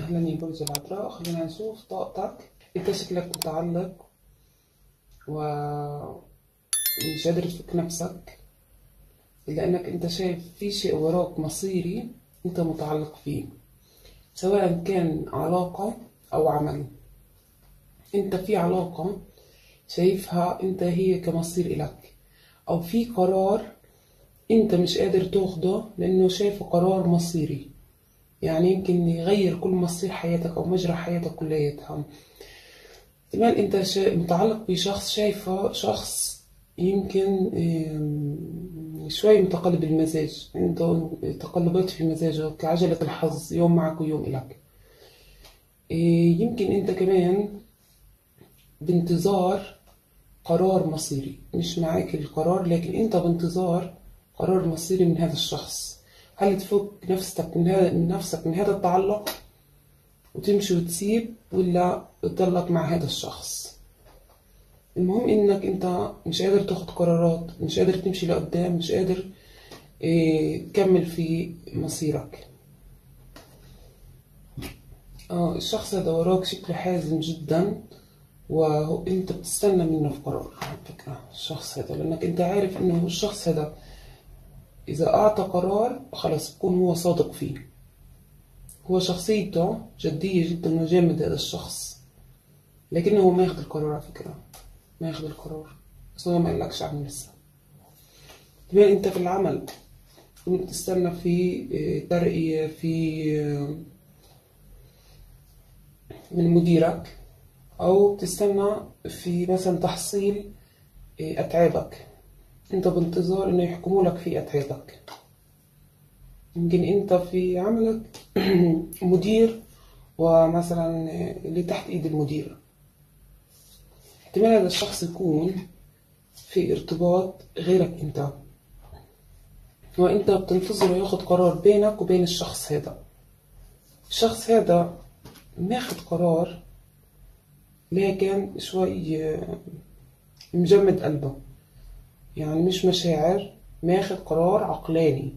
أهلا يا برج العذراء. خلينا نشوف طاقتك. أنت شكلك متعلق ومش قادر تفك نفسك، لأنك أنت شايف في شيء وراك مصيري أنت متعلق فيه، سواء كان علاقة أو عمل. أنت في علاقة شايفها أنت هي كمصير إلك، أو في قرار أنت مش قادر تاخده لأنه شايفه قرار مصيري، يعني يمكن يغير كل مصير حياتك أو مجرى حياتك كلياتها. كمان أنت متعلق بشخص، شايفه شخص يمكن شوي متقلب المزاج، عنده تقلبات في مزاجه كعجلة الحظ، يوم معك ويوم إلك. يمكن أنت كمان بانتظار قرار مصيري، مش معاك القرار لكن أنت بانتظار قرار مصيري من هذا الشخص. هل تفك نفسك من هذا التعلق وتمشي وتسيب، ولا تضلك مع هذا الشخص؟ المهم انك انت مش قادر تاخد قرارات، مش قادر تمشي لقدام، مش قادر تكمل في مصيرك. الشخص هذا وراك شكله حازم جدا، وانت بتستنى منه في قرار على فكرة الشخص هذا، لانك انت عارف انه الشخص هذا اذا اعطى قرار خلاص بكون هو صادق فيه. هو شخصيته جدية جدا وجامد هذا الشخص، لكنه ما ياخد القرار على فكرة، ما ياخد القرار، بس هو ما قالكش عنه لسه. كمان انت في العمل كنت تستنى في ترقية في من مديرك، او تستنى في مثلا تحصيل اتعابك. انت بانتظار انه يحكموا لك في اتعابك. يمكن انت في عملك مدير، ومثلا اللي تحت ايد المدير، احتمال هذا الشخص يكون في ارتباط غيرك انت، وانت بتنتظره ياخد قرار بينك وبين الشخص هذا. الشخص هذا ماخد قرار لكن شوي مجمد قلبه، يعني مش مشاعر، ماخد قرار عقلاني.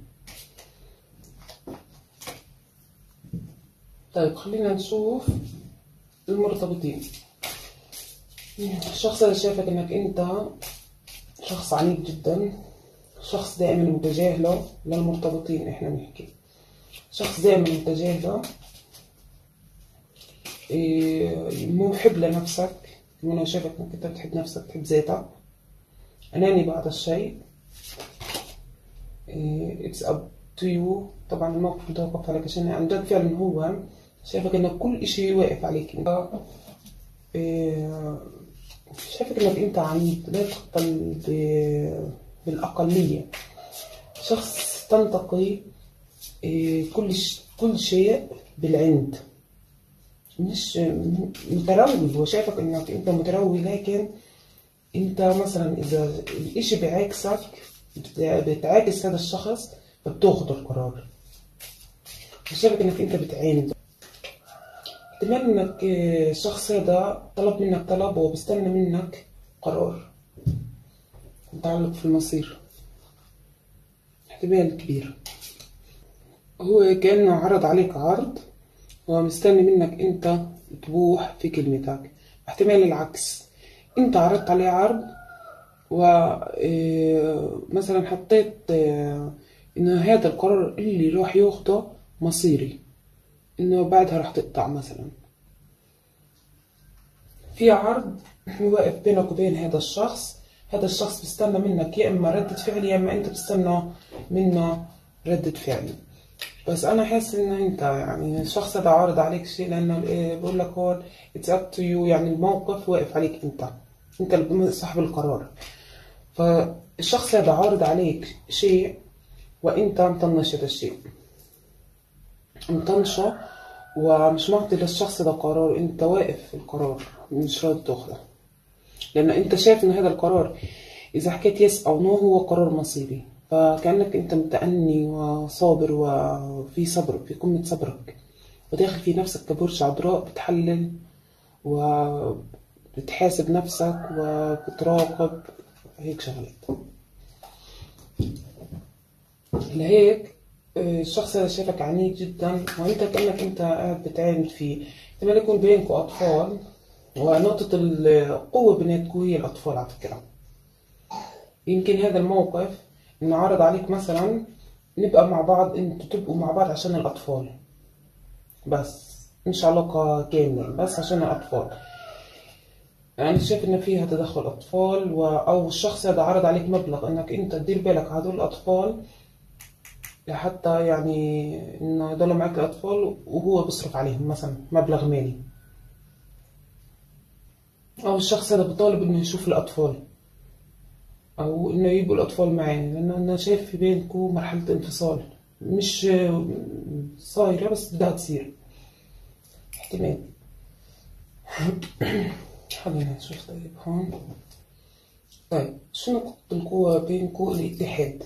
طيب خلينا نشوف المرتبطين. الشخص اللي شايفك انك انت شخص عنيد جدا، شخص دائما متجاهله. للمرتبطين احنا بنحكي شخص دائما متجاهله، محب لنفسك. كمان شايفك انك انت بتحب نفسك، بتحب ذاتك، اناني بعض الشيء. it's up to you. طبعا الموقف متوقف عليك، عشان عن جد فعلا هو شايفك انك كل اشي واقف عليك انت. شايفك انك انت عنيد، لا تقبل بالاقلية، شخص تنتقي كل شيء بالعند، مش متروي. هو شايفك انك انت متروي، لكن انت مثلا اذا الاشي بعكسك بتعاكس هذا الشخص فبتاخد القرار. شايفك انك انت بتعاند. احتمال انك الشخص هذا طلب منك طلب وبستنى منك قرار متعلق في المصير، احتمال كبير. هو كأنه عرض عليك عرض ومستني منك انت تبوح في كلمتك. احتمال العكس، انت عرضت عليه عرض ومثلا حطيت انه هذا القرار اللي راح ياخده مصيري، انه بعدها راح تقطع. مثلا في عرض واقف بينك وبين هذا الشخص، هذا الشخص بيستنى منك يا اما ردة فعل يا اما انت بتستنى منه ردة فعل. بس انا حاسس ان انت يعني الشخص هذا عارض عليك شيء، لانه بقول لك هون it's up to you، يعني الموقف واقف عليك انت اللي صاحب القرار. فالشخص هذا عارض عليك شيء وانت مطنش هذا الشيء، مطنشه ومش معطي للشخص ده قرار. انت واقف في القرار مش راضي تاخده، لان انت شايف ان هذا القرار اذا حكيت يس او نو هو قرار مصيري. فكأنك انت متأني وصابر، وفي صبر، في قمة صبرك، وداخل في نفسك كبرج عذراء بتحلل وبتحاسب نفسك وبتراقب هيك شغلات. لهيك الشخص هذا شافك عنيد جدا وانت كأنك انت قاعد بتعاند فيه. احتمال يكون بينكم اطفال، ونقطة القوة بيناتكم هي الاطفال على فكرة. يمكن هذا الموقف انه عرض عليك مثلا نبقى مع بعض، انتوا تبقوا مع بعض عشان الاطفال بس، مش علاقة كاملة، بس عشان الاطفال. يعني شايف ان فيها تدخل اطفال او الشخص هذا عرض عليك مبلغ انك انت تدير بالك على هدول الاطفال، لحتى يعني انه يضلوا معك الاطفال وهو بيصرف عليهم مثلا مبلغ مالي. او الشخص هذا بيطالب انه يشوف الاطفال او انه يبقوا الاطفال معاه، لانه انا شايف في بينكم مرحلة انفصال مش صايرة بس بدها تصير احتمال. خلينا نشوف. طيب هون، طيب شو نقطة القوة بينكم؟ الاتحاد.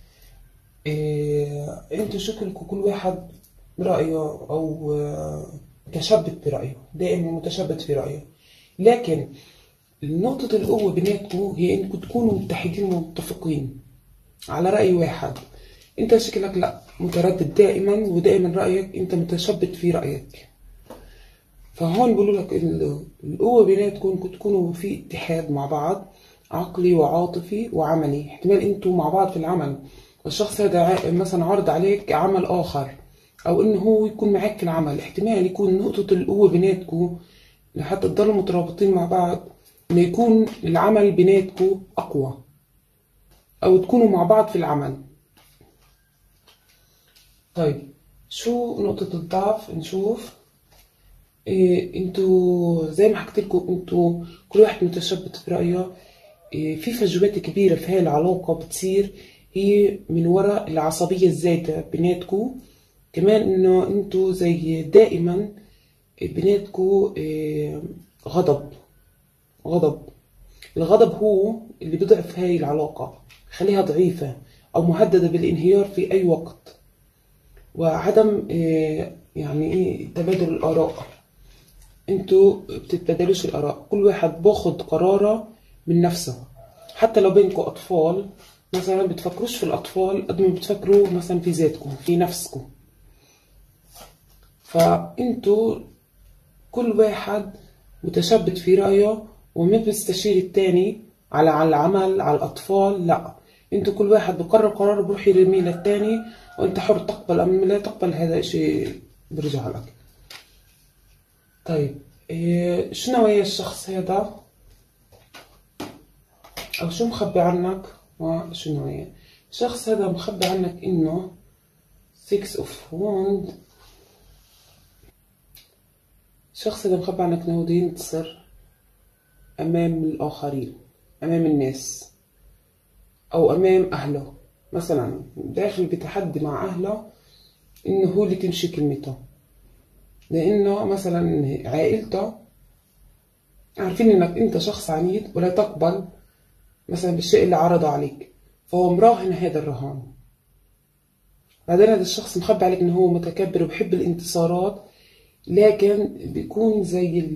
انتوا شكلكم كل واحد برأيه او متشبت برأيه، دائما متشبت في رأيه، لكن نقطة القوة بيناتكم هي انكم تكونوا متحدين ومتفقين على رأي واحد. انت شكلك لا، متردد دائما، ودائما رأيك انت متشبت في رأيك. فهون بقولوا لك القوة بيناتكم انكم تكونوا في اتحاد مع بعض، عقلي وعاطفي وعملي. احتمال انتوا مع بعض في العمل، والشخص هذا مثلا عرض عليك عمل آخر، أو إنه هو يكون معك في العمل. احتمال يكون نقطة القوة بيناتكم لحتى تضلوا مترابطين مع بعض إنه يكون العمل بيناتكم أقوى، أو تكونوا مع بعض في العمل. طيب شو نقطة الضعف؟ نشوف. انتوا زي ما حكيت لكم، انتوا كل واحد متشبت في رأيه. في فجوات كبيرة في هاي العلاقة بتصير، هي من وراء العصبية الزايدة بيناتكو. كمان انه انتوا زي دائما بيناتكو غضب. الغضب هو اللي بيضعف هاي العلاقة، خليها ضعيفة أو مهددة بالانهيار في أي وقت. وعدم يعني تبادل الآراء. انتوا بتتبادلوش الآراء، كل واحد باخد قراره من نفسه. حتى لو بينكم أطفال مثلا، بتفكروش في الأطفال قد ما بتفكروا مثلا في ذاتكم، في نفسكم. فانتوا كل واحد متشبت في رأيه وما بيستشير التاني على العمل، على الأطفال، لا. انتوا كل واحد بقرر قرار بروح يرميه للتاني، وانت حر تقبل أم لا تقبل، هذا شيء برجع لك. طيب شو نوعية الشخص هذا، أو شو مخبي عنك وشو نوعية الشخص هذا؟ مخبي عنك إنه 6 of Wands. الشخص هذا مخبي عنك إنه بده ينتصر أمام الآخرين، أمام الناس، أو أمام أهله. مثلا داخل بتحدي مع أهله إنه هو اللي تمشي كلمته، لأنه مثلا عائلته عارفين إنك أنت شخص عنيد ولا تقبل مثلا بالشيء اللي عرضه عليك، فهو مراهن هذا الرهان. بعدين هذا الشخص مخبي عليك إنه هو متكبر وبحب الانتصارات، لكن بيكون زي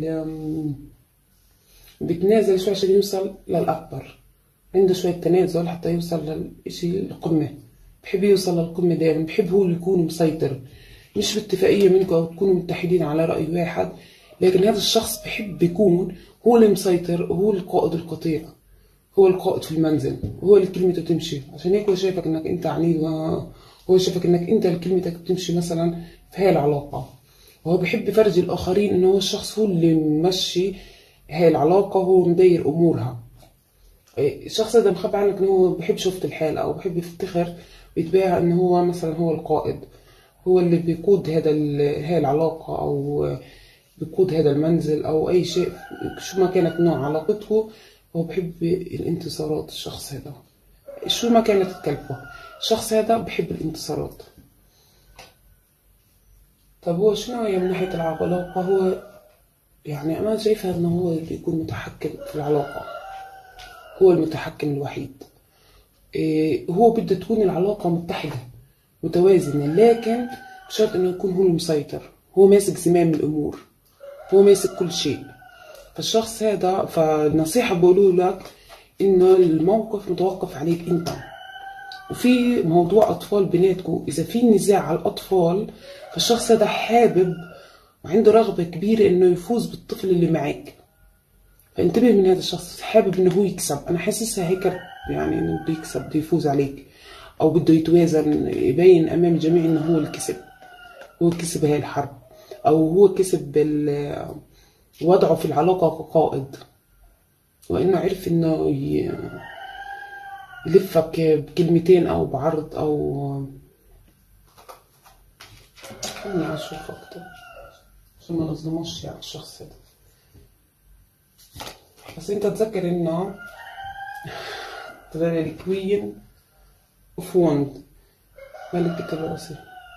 بيتنازل شوي عشان يوصل للأكبر. عنده شوية تنازل حتى يوصل للإشي القمة. بحب يوصل للقمة دائما، بحب هو اللي يكون مسيطر، مش باتفاقية منكم أو تكونوا متحدين على رأي واحد، لكن هذا الشخص بحب يكون هو اللي مسيطر، هو القائد القطيع، هو القائد في المنزل، هو اللي كلمته تمشي. عشان هيك هو شايفك انك انت عنيد، وهو شايفك انك انت اللي كلمتك بتمشي مثلا في هاي العلاقة. وهو بحب يفرجي الآخرين انه هو الشخص هو اللي ممشي هاي العلاقة، هو مدير أمورها. الشخص هذا مخبي عنك انه هو بحب شوفة الحال، او بحب يفتخر ويتباهى انه هو مثلا هو القائد، هو اللي بيقود هاي العلاقة، او بيقود هذا المنزل، او اي شيء شو ما كانت نوع علاقته. هو بحب الانتصارات. الشخص هذا شو ما كانت تكلفه، الشخص هذا بحب الانتصارات. طب هو شنو هي من ناحية العلاقة؟ هو يعني أنا شايفها إنه هو اللي يكون متحكم في العلاقة، هو المتحكم الوحيد. هو بده تكون العلاقة متحدة متوازنة، لكن بشرط إنه يكون هو المسيطر، هو ماسك زمام الأمور، هو ماسك كل شيء. فالشخص هذا، فالنصيحة بقوله لك إنه الموقف متوقف عليك أنت. وفي موضوع أطفال بيناتكم، إذا في نزاع على الأطفال فالشخص هذا حابب وعنده رغبة كبيرة إنه يفوز بالطفل اللي معك، فانتبه من هذا الشخص، حابب إنه هو يكسب. أنا حاسسها هيك يعني، إنه بده يكسب، بده يفوز عليك، أو بده يتوازن، يبين أمام الجميع إنه هو اللي كسب، هو كسب هاي الحرب، أو هو كسب وضعه في العلاقة كقائد، وإنه عرف إنه يلفك بكلمتين أو بعرض أو. خليني أشوف أكتر عشان ما نظلموش يعني الشخص هذا. بس أنت تذكر إنه تلاقي الكوين اوف وند، ملكة الرأس.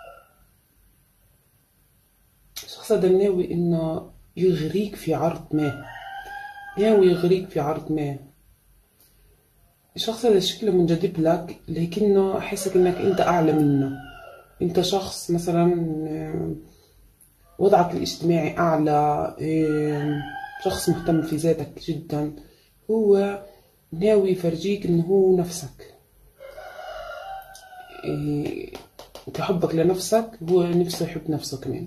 الشخص هذا ناوي إنه يغريك في عرض ما، ناوي يغريك في عرض ما. الشخص هذا شكله منجذب لك، لكنه حسك إنك أنت أعلى منه. أنت شخص مثلا وضعك الاجتماعي أعلى، شخص مهتم في ذاتك جدا. هو ناوي يفرجيك إنه هو نفسك، انت حبك لنفسك، هو نفسه يحب نفسه كمان.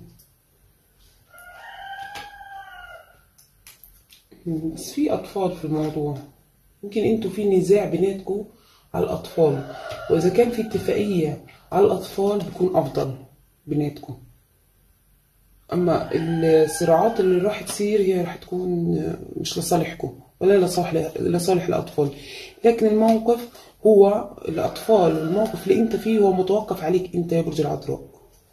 بس في أطفال في الموضوع، يمكن انتوا في نزاع بيناتكم على الأطفال، وإذا كان في اتفاقية على الأطفال بيكون أفضل بيناتكم. أما الصراعات اللي راح تصير هي راح تكون مش لصالحكم ولا لصالح الأطفال، لكن الموقف هو الأطفال، الموقف اللي أنت فيه هو متوقف عليك أنت يا برج العذراء.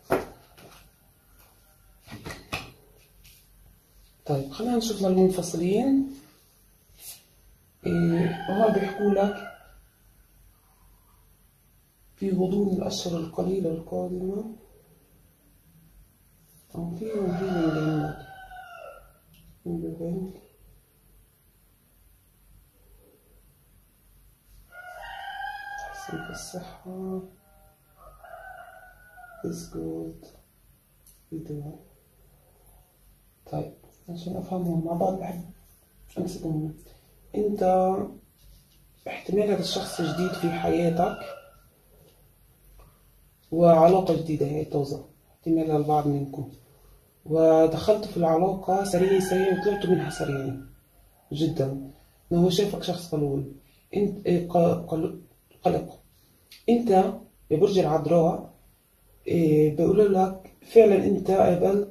طيب خلينا نشوف للمنفصلين. هون بيحكوا لك في غضون الأشهر القليلة القادمة، أو في هيلينج عندك تحسن في الصحة is good بدون. طيب عشان أفهمهم مع بعض بحب أمسكهم. أنت احتمال هذا الشخص جديد في حياتك وعلاقة جديدة هي توزع، احتمال البعض منكم، ودخلتوا في العلاقة سريع وطلعتوا منها سريع جدا. إنه هو شايفك شخص قلول، انت قلق. انت يا برج العذراء بقول لك فعلا انت قابلت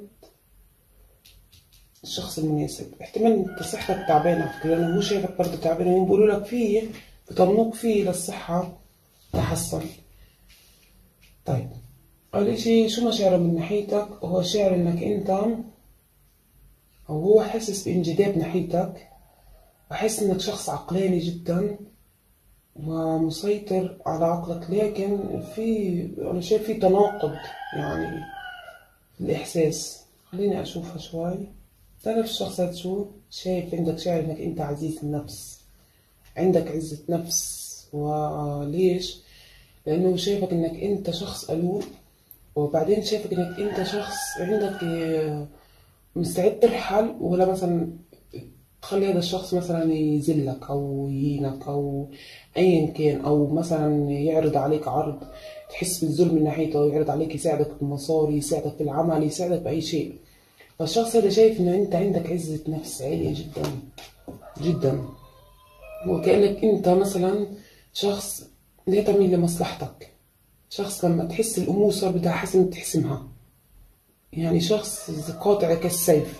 الشخص المناسب. احتمال انت صحتك تعبانة على فكرة، لأنه هو شايفك برضه تعبانة، وهم بيقولوا لك فيه، بيطمنوك فيه للصحة تحسن. طيب أول شي شو مشاعره من ناحيتك؟ هو شاعر إنك أنت، أو هو حاسس بانجذاب ناحيتك، وحاسس إنك شخص عقلاني جدا ومسيطر على عقلك، لكن أنا شايف في تناقض يعني في الإحساس. خليني أشوفها شوي. تعرف الشخص هذا شو شايف عندك؟ شاعر إنك أنت عزيز النفس، عندك عزة نفس. وليش؟ لأنه شايفك إنك أنت شخص قلوب، وبعدين شايفك إنك أنت شخص عندك مستعد ترحل، ولا مثلا تخلي هذا الشخص مثلا يذلك أو يهينك أو أيا كان، أو مثلا يعرض عليك عرض تحس بالذل من ناحيته، أو يعرض عليك يساعدك بالمصاري، يساعدك في العمل، يساعدك بأي شيء. فالشخص هذا شايف إن أنت عندك عزة نفس عالية جدا جدا، وكأنك أنت مثلا شخص لا تميل لمصلحتك، شخص لما تحس الأمور صار بدها حسم تحسمها، يعني شخص قاطع كالسيف.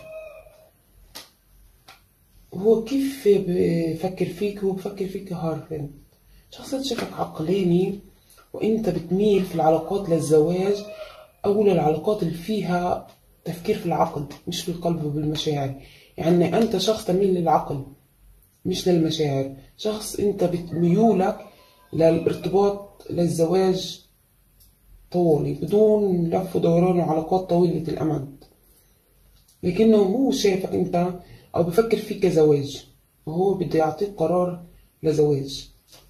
هو كيف بفكر فيك؟ هو بفكر فيك هارفن، شخص شكلك عقلاني، وانت بتميل في العلاقات للزواج او للعلاقات اللي فيها تفكير في العقل مش في القلب وبالمشاعر. يعني انت شخص تميل للعقل مش للمشاعر، شخص انت ميولك للارتباط للزواج طولي بدون لف ودوران وعلاقات طويلة الأمد، لكنه هو شايفك انت او بفكر فيك كزواج، وهو بده يعطيك قرار لزواج.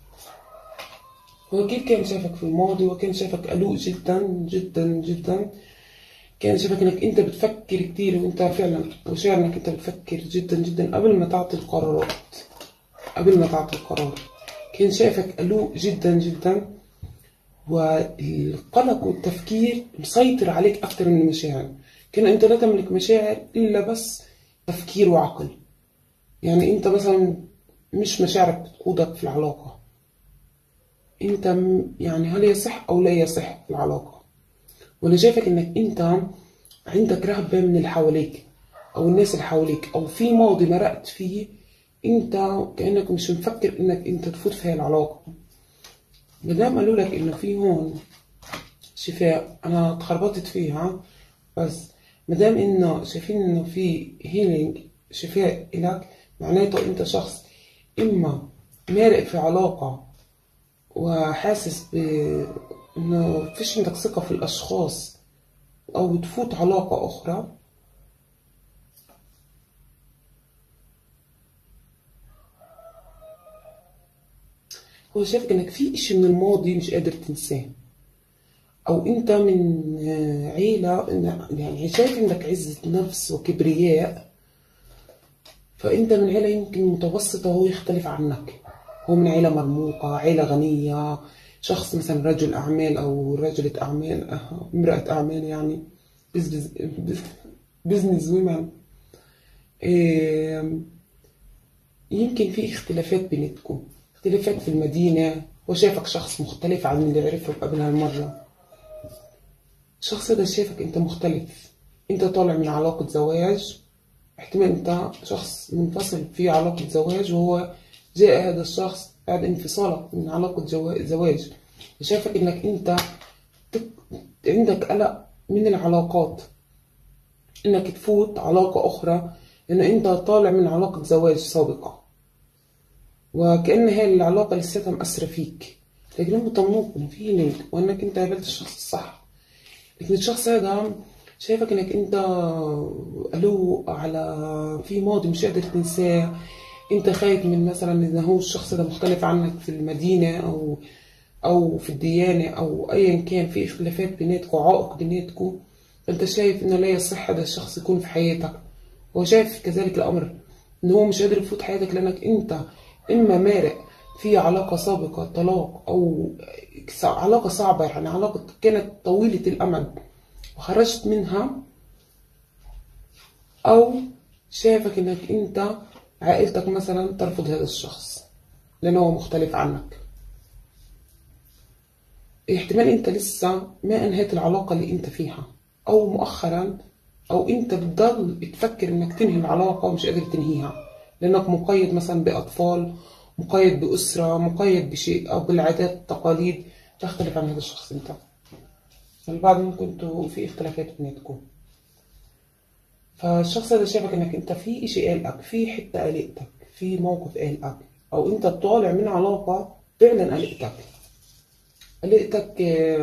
هو كيف كان شايفك في الماضي؟ وكان شايفك قلوق جدا جدا جدا، كان شايفك انك انت بتفكر كتير، وانت فعلا وشاعر انك انت بتفكر جدا جدا قبل ما تعطي القرارات، قبل ما تعطي القرار. كان شايفك قلوق جدا جدا، والقلق والتفكير مسيطر عليك أكتر من المشاعر. كان أنت لا تملك مشاعر إلا بس تفكير وعقل. يعني أنت مثلا مش مشاعرك بتقودك في العلاقة، أنت يعني هل يصح أو لا يصح في العلاقة. وأنا شايفك إنك أنت عندك رهبة من اللي حواليك أو الناس اللي حواليك، أو في ماضي مرقت فيه أنت كأنك مش مفكر إنك أنت تفوت في هاي العلاقة. مادام قالوا لك إنه في هون شفاء، أنا اتخربطت فيها، بس مادام إنه شايفين إنه في هيلينج شفاء إلك، معناته أنت شخص إما مارق في علاقة وحاسس إنه فيش عندك ثقة في الأشخاص، أو تفوت علاقة أخرى. هو شايف إنك في إشي من الماضي مش قادر تنساه، أو أنت من عيلة، يعني شايف إنك عزة نفس وكبرياء، فأنت من عيلة يمكن متوسطة وهو يختلف عنك. هو من عيلة مرموقة، عيلة غنية، شخص مثلا رجل أعمال أو رجلة أعمال، امرأة أعمال يعني، بزنس ويمن. يمكن في اختلافات بيناتكم، اختلافات في المدينة، وشايفك شخص مختلف عن اللي عرفه قبل هالمرة. الشخص ده شايفك انت مختلف، انت طالع من علاقة زواج، احتمال انت شخص منفصل في علاقة زواج، وهو جاء هذا الشخص بعد انفصالك من علاقة زواج. شايفك انك انت عندك قلق من العلاقات، انك تفوت علاقة اخرى، لانه انت طالع من علاقة زواج سابقة، وكأن هاي العلاقة لساتها مأثرة فيك. لكن هم طمنوك إنه في لينك، وإنك أنت قابلت الشخص الصح. لكن الشخص هذا شايفك إنك أنت قلوق على في ماضي مش قادر تنساه. أنت خايف من مثلا إذا هو الشخص ده مختلف عنك في المدينة أو في الديانة، أو أيا كان في اختلافات بيناتكم، عائق بيناتكم، فأنت شايف إنه لا يصح هذا الشخص يكون في حياتك. هو شايف كذلك الأمر إن هو مش قادر يفوت حياتك، لأنك أنت إما مارق في علاقة سابقة طلاق، أو علاقة صعبة، يعني علاقة كانت طويلة الأمد وخرجت منها، أو شايفك إنك أنت عائلتك مثلا ترفض هذا الشخص لأنه هو مختلف عنك. احتمال أنت لسه ما أنهيت العلاقة اللي أنت فيها، أو مؤخرا، أو أنت بتضل تفكر إنك تنهي العلاقة ومش قادر تنهيها، لأنك مقيد مثلا بأطفال، مقيد بأسرة، مقيد بشيء، أو بالعادات التقاليد تختلف عن هذا الشخص أنت. البعض ممكن في اختلافات بيناتكم، فالشخص هذا شايفك إنك أنت في إشي قلقك، في حتة قلقتك، في موقف قلقك، أو أنت طالع من علاقة فعلا قلقتك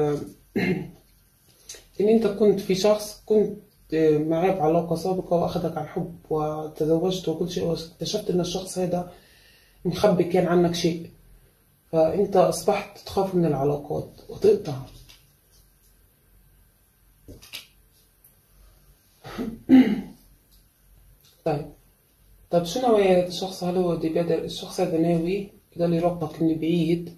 إن أنت كنت في شخص كنت معاه بعلاقة سابقة وأخذك عن حب وتزوجت وكل شيء، واكتشفت إن الشخص هذا مخبي كان عنك شيء، فأنت أصبحت تخاف من العلاقات وتقطع. طيب شو نوايا هذا الشخص؟ هل هو الشخص هذا ناوي يضل يراقبك من بعيد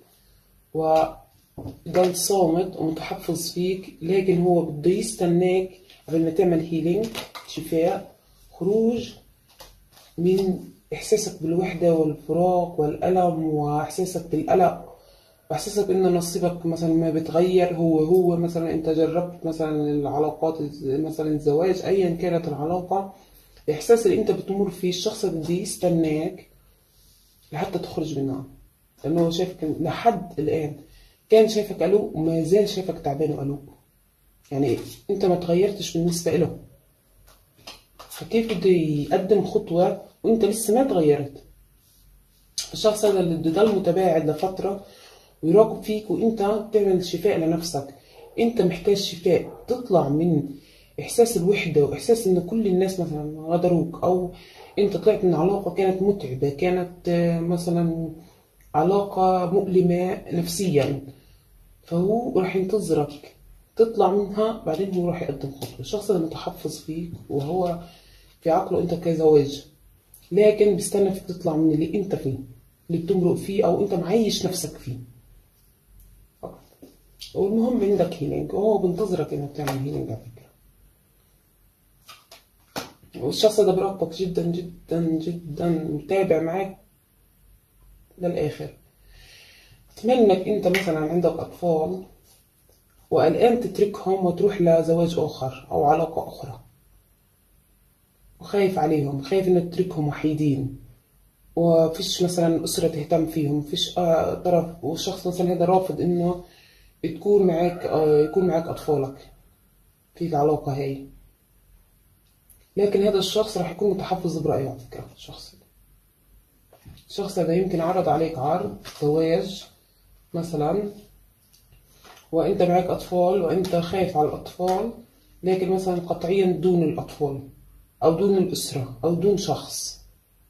ويضل صامت ومتحفظ فيك، لكن هو بده يستناك قبل ما تعمل هيلينج، شفاء، خروج من إحساسك بالوحدة والفراق والألم، وإحساسك بالقلق، وإحساسك إن نصيبك مثلا ما بتغير، هو مثلا أنت جربت مثلا العلاقات، مثلا الزواج، أيا كانت العلاقة، الإحساس اللي أنت بتمر فيه الشخص بده يستناك لحتى تخرج منها، لأنه هو شايفك لحد الآن كان شايفك قلوق، وما زال شايفك تعبان وقلوق، يعني أنت ما تغيرتش بالنسبة له، فكيف بده يقدم خطوة وأنت لسه ما تغيرت؟ الشخص هذا اللي بده يضل متباعد لفترة ويراقب فيك وأنت تعمل شفاء لنفسك. أنت محتاج شفاء، تطلع من إحساس الوحدة وإحساس إن كل الناس مثلا غدروك، أو أنت طلعت من علاقة كانت متعبة، كانت مثلا علاقة مؤلمة نفسيا، فهو راح ينتظرك تطلع منها، بعدين هو راح يقدم خطوة. الشخص اللي متحفظ فيك وهو في عقله أنت كزواج، لكن بيستنى فيك تطلع من اللي أنت فيه، اللي بتمرق فيه، أو أنت معيش نفسك فيه. والمهم عندك هيلينج، وهو بنتظرك انك تعمل هيلينج على فكرة. والشخص ده براقبك جدا جدا جدا، متابع معاك للآخر. احتمال انك انت مثلا عندك اطفال وقلقان تتركهم وتروح لزواج اخر او علاقة اخرى، وخايف عليهم، خايف انك تتركهم وحيدين، وفيش مثلا أسرة تهتم فيهم، مفيش طرف، والشخص مثلا هذا رافض إنه تكون معك يكون معك أطفالك في العلاقة هاي. لكن هذا الشخص راح يكون متحفظ برأيه على فكرة. الشخص هذا يمكن عرض عليك عرض زواج مثلا، وأنت معك أطفال وأنت خايف على الأطفال، لكن مثلا قطعيا دون الأطفال أو دون الأسرة أو دون شخص.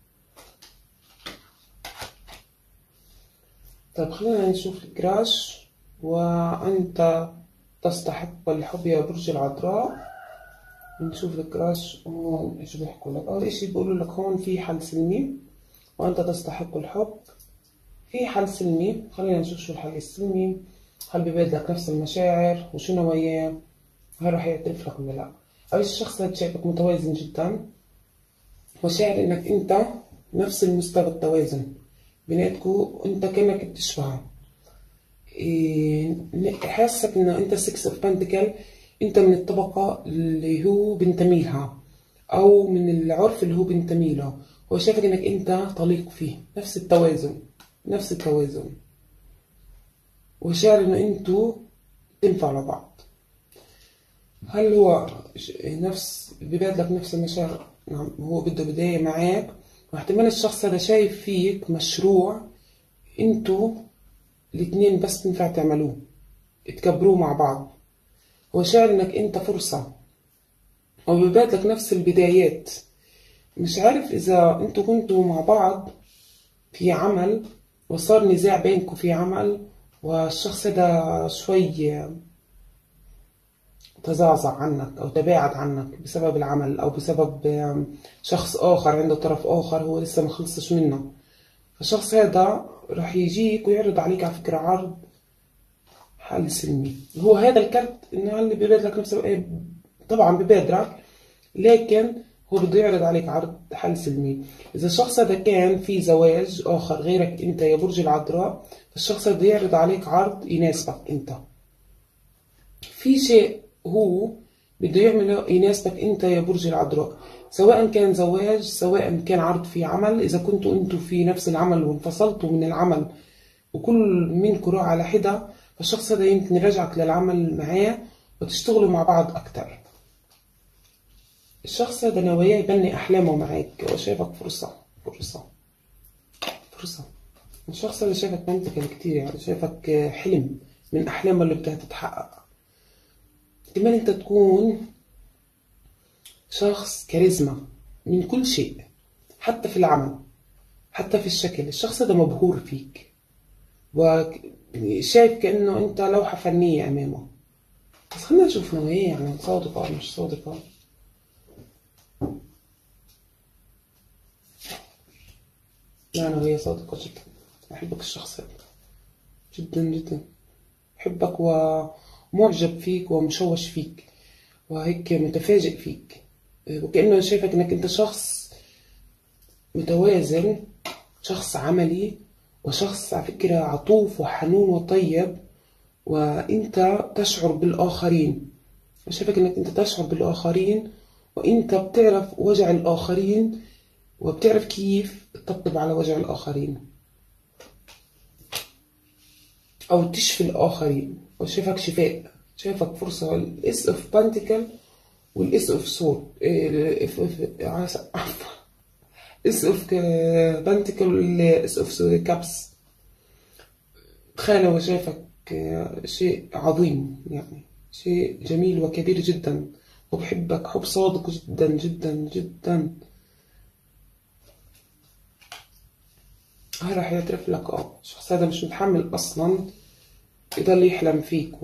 طيب خلينا نشوف الكراش. وأنت تستحق الحب يا برج العذراء. نشوف الكراش هون ايش بيحكوا لك. أول إشي بيقولوا لك هون في حل سلمي، وأنت تستحق الحب. في حل سلمي، خلينا نشوف شو الحل السلمي. هل بيبادلك نفس المشاعر وشو نواياه؟ هل راح يعترف لك ولا لا؟ أول شي الشخص هذا شايفك متوازن جدا، وشاعر إنك أنت نفس المستوى التوازن بيناتكو، أنت كأنك بتشبهه. حاسك انه انت 6 اوف بنتكل، انت من الطبقة اللي هو بنتمي لها او من العرف اللي هو بنتمي له. هو شايفك انك انت طليق فيه، نفس التوازن نفس التوازن، وشاعر انه انتوا تنفعوا لبعض. هل هو ببادلك نفس المشاعر؟ نعم، هو بده بداية معاك، واحتمال الشخص هذا شايف فيك مشروع انتوا الاتنين بس تنفع تعملوه، تكبروه مع بعض. هو شاعر انك انت فرصة، وبيبادلك نفس البدايات. مش عارف اذا انتوا كنتوا مع بعض في عمل وصار نزاع بينكم في عمل، والشخص ده شوي تزعزع عنك او تباعد عنك بسبب العمل او بسبب شخص اخر عنده طرف اخر هو لسه ما خلصش منه. فالشخص هذا راح يجيك ويعرض عليك على فكرة عرض حل سلمي. هو هذا الكارت انه اللي بيبادلك نفسه، طبعا ببادرك، لكن هو بده يعرض عليك عرض حل سلمي. إذا الشخص هذا كان في زواج آخر غيرك أنت يا برج العذراء، فالشخص هذا يعرض عليك عرض يناسبك أنت. في شيء هو بده يعمله يناسبك أنت يا برج العذراء، سواء كان زواج سواء كان عرض في عمل. إذا كنتوا أنتوا في نفس العمل وانفصلتوا من العمل وكل منكم راح على حدة، فالشخص هذا يمكن يرجعك للعمل معاه وتشتغلوا مع بعض أكتر. الشخص هذا نواياه يبني أحلامه معاك، وشايفك فرصة. الشخص هذا شايفك منتكل كتير، يعني شايفك حلم من أحلامه اللي بدها تتحقق. كمان أنت تكون شخص كاريزما من كل شيء، حتى في العمل حتى في الشكل. الشخص هذا مبهور فيك وشايف كأنه أنت لوحة فنية أمامه. بس خلينا نشوف نواياه، يعني صادقة أو مش صادقة. لا، نوايا صادقة جدا. أحبك الشخص هذا جدا جدا، أحبك ومعجب فيك ومشوش فيك وهيك متفاجئ فيك، وكأنه شايفك إنك أنت شخص متوازن، شخص عملي، وشخص على فكرة عطوف وحنون وطيب، وأنت تشعر بالآخرين. شايفك إنك أنت تشعر بالآخرين، وأنت بتعرف وجع الآخرين، وبتعرف كيف تطبطب على وجع الآخرين أو تشفي الآخرين. وشايفك شفاء، شايفك فرصة. الإس أوف بانتيكل والإس أوف سور، إس أوف بانتيكل والإس أوف كابس. تخيل هو شايفك شيء عظيم، يعني شيء جميل وكبير جدا، وبحبك حب صادق جدا جدا جدا. راح يعترف لك. الشخص هذا مش متحمل اصلا يضل يحلم فيك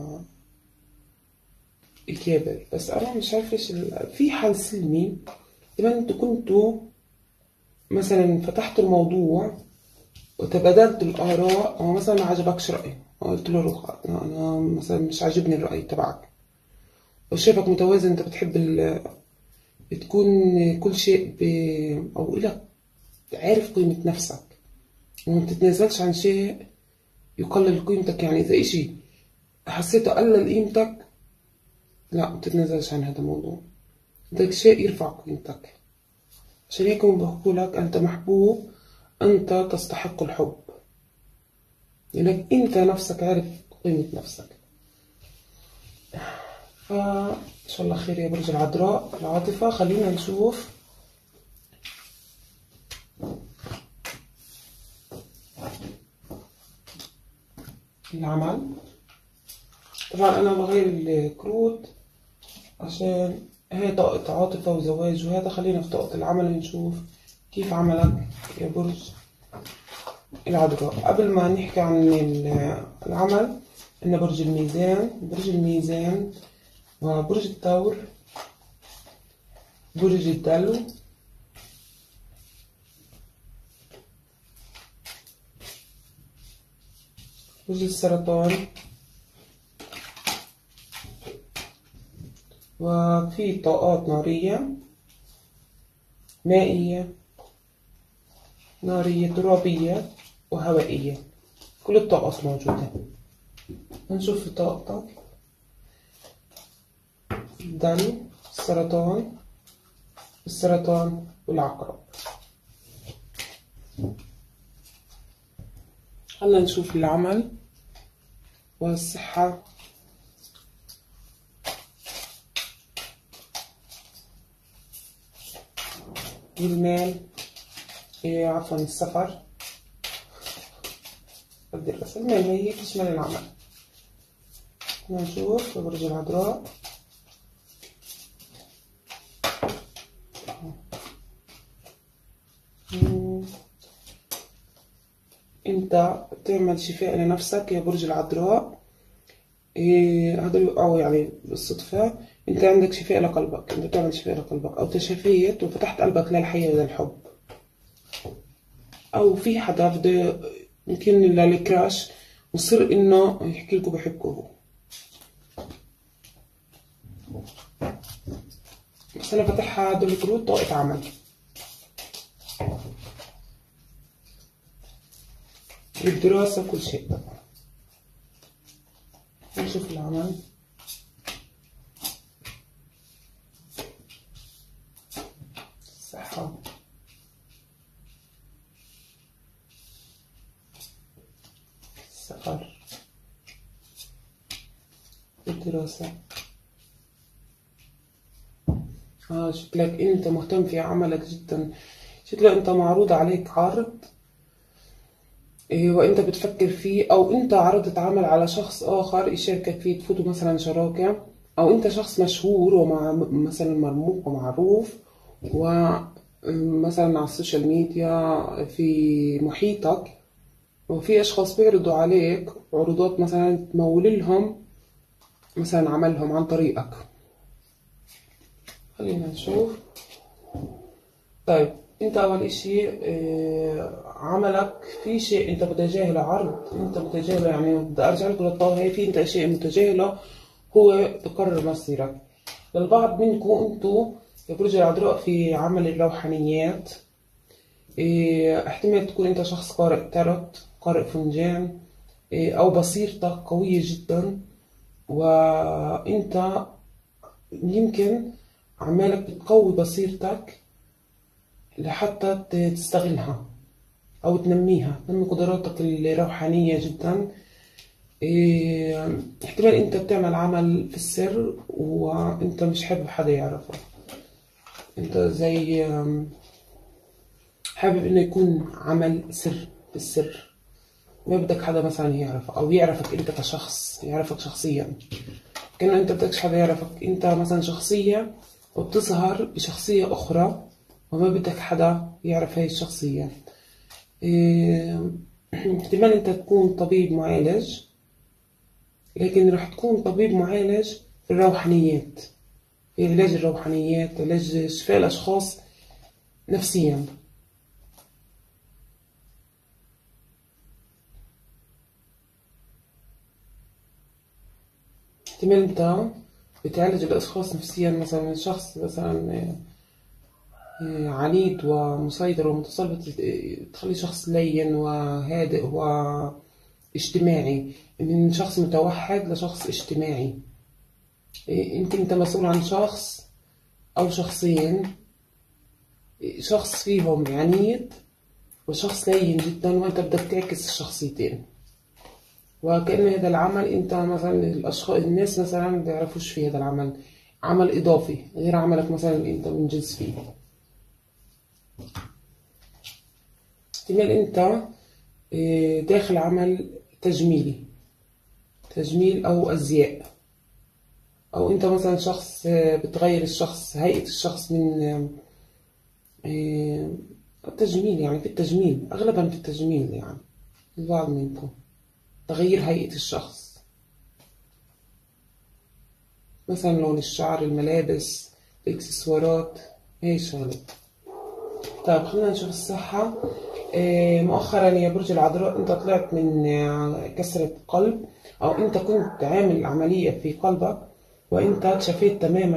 يكابر. بس انا مش عارف ليش في حل سلمي. لما انتوا كنتوا مثلا فتحتوا الموضوع وتبادلت الآراء، هو مثلا ما عجبكش رأيي قلت له روح، أنا مثلا مش عاجبني الرأي تبعك، وشايفك متوازن، أنت بتحب بتكون كل شيء أو إلك عارف قيمة نفسك وما بتتنازلش عن شيء يقلل قيمتك. يعني إذا إشي حسيته قلل قيمتك، لا ما تتنازلش عن هذا الموضوع، بدك شيء يرفع قيمتك. عشان هيك هم بحكولك أنت محبوب، أنت تستحق الحب، لأنك أنت نفسك عارف قيمة نفسك. فإن شاء الله خير يا برج العذراء. العاطفة خلينا نشوف العمل. طبعا أنا بغير الكروت عشان هي طاقة عاطفة وزواج وهذا. خلينا في طاقة العمل نشوف كيف عملك يا برج العذراء. قبل ما نحكي عن العمل، إن برج الميزان، برج الميزان وبرج الثور، برج الدلو، برج السرطان، وفي طاقات نارية، مائية، نارية، ترابية، وهوائية. كل الطاقات موجودة. هنشوف في طاقتك الدلو، السرطان، السرطان والعقرب. خلنا نشوف العمل والصحة. المال، عفوا السفر، بدي الرسم. المال هي تشمل العمل. خلنا نشوف برج العذراء. انت بتعمل شفاء لنفسك يا برج العذراء. هذا بيوقعوا يعني بالصدفة. انت عندك شفاء لقلبك، انت بتعمل شفاء لقلبك، او تشفيت وفتحت قلبك للحياة وللحب، او في حدا بده يمكن للكراش مصر انه يحكي لكم بحبكم هو. بس انا فتحها هدول الكروت طاقة عمل. الدراسة كل شيء طبعا. نشوف العمل. الصحة، السفر، الدراسة. شكلك انت مهتم في عملك جدا، شكلك انت معروض عليك عرض وانت بتفكر فيه، او انت عرضت عمل على شخص اخر يشاركك فيه، تفوتوا مثلا شراكة، او انت شخص مشهور ومع مثلا مرموق ومعروف، ومثلا على السوشيال ميديا في محيطك، وفي اشخاص بيعرضوا عليك عروضات مثلا تمول لهم مثلا عملهم عن طريقك. خلينا نشوف. طيب انت اول اشي عملك في شيء انت متجاهله، عرض انت متجاهله، يعني بدي ارجع لكم للطاقه هي، في انت اشياء متجاهله هو بقرر مصيرك. للبعض منكم انتم يا برج العذراء في عمل الروحانيات، احتمال تكون انت شخص قارئ تاروت، قارئ فنجان، او بصيرتك قويه جدا، وانت يمكن عمالك بتقوي بصيرتك لحتى تستغلها أو تنميها، تنمي قدراتك الروحانية جدا. احتمال أنت بتعمل عمل في السر وأنت مش حابب حدا يعرفه، أنت زي حابب إنه يكون عمل سر في السر، ما بدك حدا مثلا يعرفه أو يعرفك أنت كشخص، يعرفك شخصيا، كأنه أنت بدكش حدا يعرفك أنت مثلا شخصية وبتظهر بشخصية أخرى وما بدك حدا يعرف هاي الشخصية. احتمال انت تكون طبيب معالج، لكن راح تكون طبيب معالج في الروحانيات، في علاج الروحانيات، علاج شفاء الأشخاص نفسيا. احتمال انت بتعالج الاشخاص نفسيا، مثلا شخص مثلا عنيد ومسيطر ومتسلط، تخلي شخص لين وهادئ واجتماعي، من شخص متوحد لشخص اجتماعي. يمكن انت مسؤول عن شخص او شخصين، شخص فيهم عنيد وشخص لين جدا، وانت بدك تعكس الشخصيتين. وكأن هذا العمل انت مثلا الاشخاص الناس مثلا ما بيعرفوش في هذا العمل، عمل اضافي غير عملك مثلا اللي انت منجز فيه. احتمال انت داخل عمل تجميلي، تجميل او ازياء، او انت مثلا شخص بتغير الشخص، هيئة الشخص من التجميل، يعني في التجميل اغلبا في التجميل، يعني البعض منكم تغيير هيئة الشخص، مثلا لون الشعر، الملابس، الاكسسوارات، هي الشغلات. طيب خلينا نشوف الصحة. مؤخرا يا برج العذراء انت طلعت من كسرة قلب، او انت كنت عامل عملية في قلبك وانت اتشفيت تماما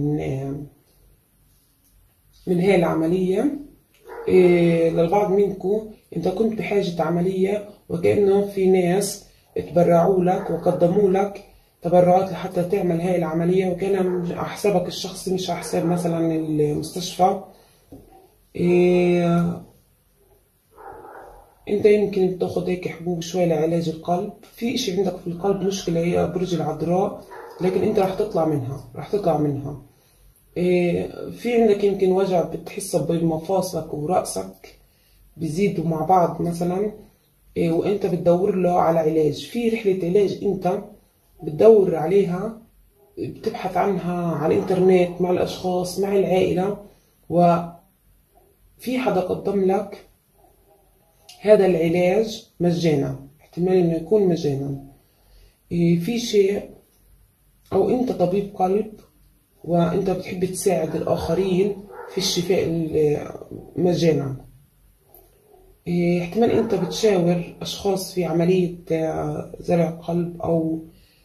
من هاي العملية. للبعض منكم انت كنت بحاجة عملية، وكأنه في ناس تبرعوا لك وقدموا لك تبرعات لحتى تعمل هاي العملية، وكان على حسابك الشخصي مش على حساب مثلا المستشفى. انت يمكن بتاخد هيك حبوب شوي لعلاج القلب، في اشي عندك في القلب مشكلة هي برج العذراء، لكن انت رح تطلع منها، رح تطلع منها. في عندك يمكن وجع بتحسه بمفاصلك ورأسك بيزيدوا مع بعض مثلا، وانت بتدور له على علاج، في رحلة علاج انت بتدور عليها، بتبحث عنها على الانترنت مع الاشخاص مع العائلة، وفي حدا قدم لك هذا العلاج مجانا، احتمال انه يكون مجانا. في شيء، او انت طبيب قلب وانت بتحب تساعد الاخرين في الشفاء مجانا. احتمال انت بتشاور اشخاص في عملية زرع قلب، او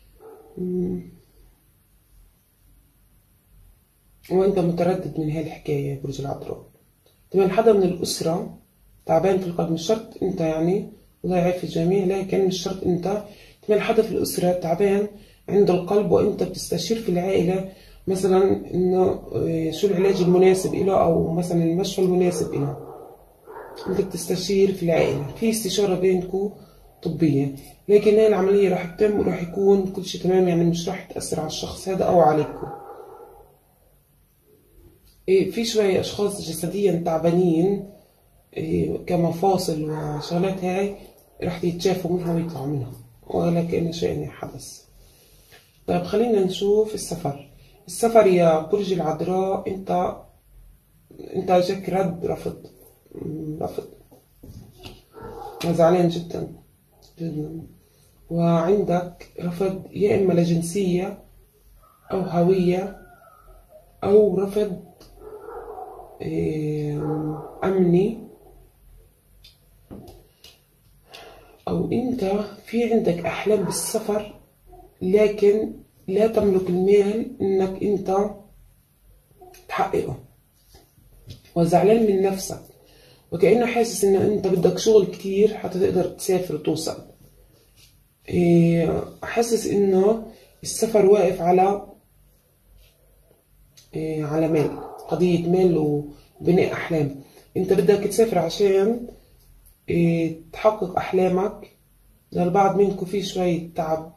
وانت متردد من هاي الحكاية يا برج العذراء. احتمال حدا من الاسرة تعبان في القلب، مش شرط انت، يعني الله يعافي الجميع، لكن مش شرط انت، احتمال حدا في الاسرة تعبان عند القلب، وانت بتستشير في العائلة مثلا انه شو العلاج المناسب له، او مثلا المشفى المناسب له، انت بتستشير في العائلة، في استشارة بينكم طبية، لكن هاي العملية راح تتم وراح يكون كل شيء تمام، يعني مش راح تأثر على الشخص هذا او عليكم. في شوية اشخاص جسديا تعبانين كمفاصل وشغلات، هاي راح يتشافوا منها ويطلعوا منها ولا كأن شيء حدث. طيب خلينا نشوف السفر. السفر يا برج العذراء، انت جاك رد رفض، رفض، زعلان جدا جدا، وعندك رفض يا اما لجنسية او هوية، او رفض امني، او انت في عندك احلام بالسفر لكن لا تملك المال انك انت تحققه، وزعلان من نفسك، وكأنه حاسس ان انت بدك شغل كتير حتى تقدر تسافر وتوصل. حاسس انه السفر واقف على مال، قضية مال وبناء احلام. انت بدك تسافر عشان تحقق احلامك. للبعض منكم في شوية تعب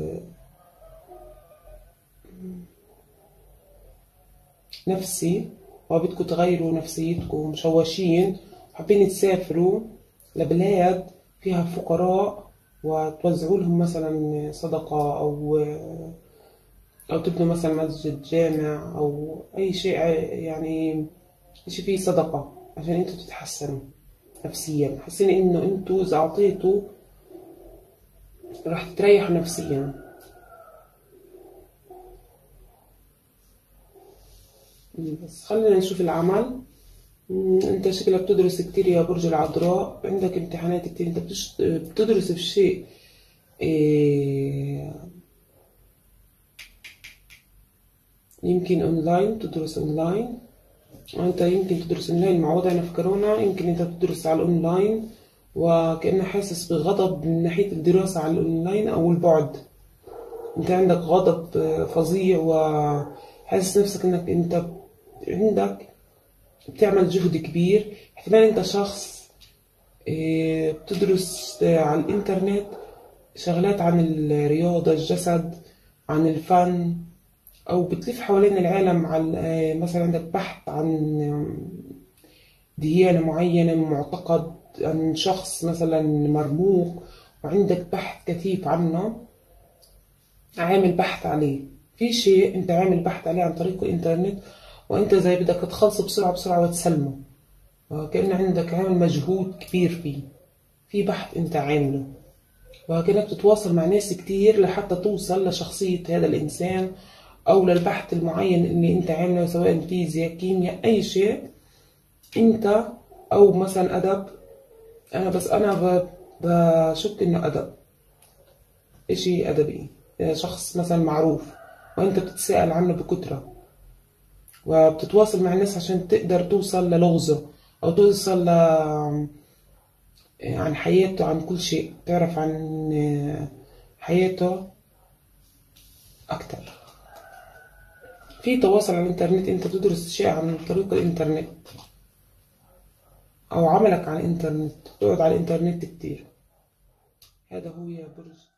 نفسي، وبدكم تغيروا نفسيتكم، مشوشين وحابين تسافروا لبلاد فيها فقراء وتوزعوا لهم مثلا صدقة، أو تبنوا مثلا مسجد، جامع، أو أي شيء، يعني شيء فيه صدقة عشان انتوا تتحسنوا نفسيا، حاسين إنه انتوا إذا أعطيتوا راح تريحوا نفسيا. بس خلينا نشوف العمل. انت شكلك بتدرس كتير يا برج العذراء، عندك امتحانات كتير، انت بتدرس في شيء يمكن اونلاين تدرس اونلاين. انت يمكن تدرس اونلاين مع وضعنا في كورونا، يمكن انت تدرس على الاونلاين وكأنك حاسس بغضب من ناحية الدراسة على الاونلاين او البعد. انت عندك غضب فظيع وحاسس نفسك انك انت عندك بتعمل جهد كبير. احتمال انت شخص بتدرس على الانترنت شغلات عن الرياضة، الجسد، عن الفن، او بتلف حوالين العالم على مثلا عندك بحث عن ديانة معينة، معتقد عن شخص مثلا مرموق وعندك بحث كثيف عنه، عامل بحث عليه في شيء انت عامل بحث عليه عن طريق الانترنت، وانت زي بدك تخلصه بسرعة بسرعة وتسلمه، وكأن عندك عامل مجهود كبير فيه، في بحث انت عامله، وكأنك بتتواصل مع ناس كتير لحتى توصل لشخصية هذا الإنسان أو للبحث المعين اللي انت عامله، سواء فيزياء، كيمياء، أي شيء انت، أو مثلا أدب. أنا بشك إنه أدب، إشي أدبي، شخص مثلا معروف وانت بتتساءل عنه بكترة وبتتواصل مع الناس عشان تقدر توصل للغزه او توصل عن حياته، عن كل شيء، تعرف عن حياته اكتر. في تواصل على الانترنت، انت بتدرس شيء عن طريق الانترنت او عملك على الانترنت، تقعد على الانترنت كتير. هذا هو يا برج.